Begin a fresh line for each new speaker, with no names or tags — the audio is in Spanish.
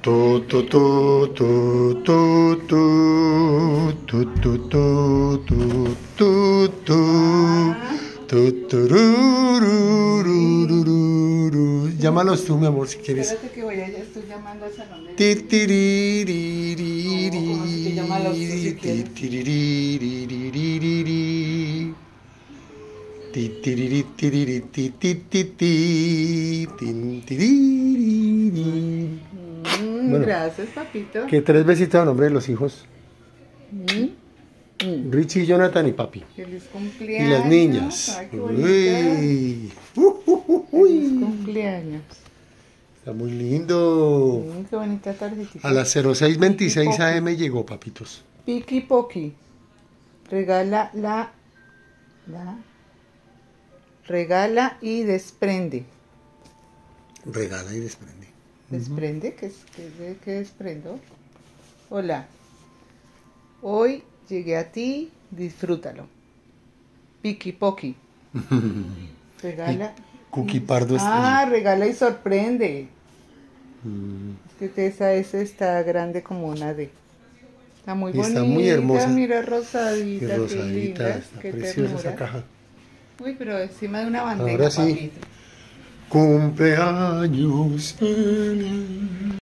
Tu, tu, tu, tu, tu, tu, tu, tu, tu, tu, tu, tu, tu, tururururururu. Llámalos tú, mi amor, si quieres.
Espérate que voy allá, estoy llamando al salón de...
Titiririri,
No, así que llámalos tú si quieres.
titiririri, titiriri, tiriri, titititi, tintiriri. Bueno,
Gracias, papito.
que 3 besitos a nombre de los hijos.
Mm.
Richie, Jonathan y papi.
Feliz
Y
cumpleaños.
las niñas.
Ay, qué bonita.
Uy.
Feliz cumpleaños.
Está muy lindo.
Qué bonita tarjetita.
A las 06:26 AM llegó, papitos.
Piki Poki. Regala regala y desprende.
Regala y desprende.
¿Desprende? ¿Qué desprendo? Hola. Hoy llegué a ti, disfrútalo. Piki Poki. Regala.
Cookie Pardo
Regala y sorprende. Es que esa está grande como una D. Está muy bonita.
Está muy hermosa.
Mira, rosadita.
Y
Qué
rosadita,
linda.
está
Qué
preciosa
ternura.
esa caja.
Uy, pero encima de una bandeja,
Ahora sí.
papito.
Cumpleaños.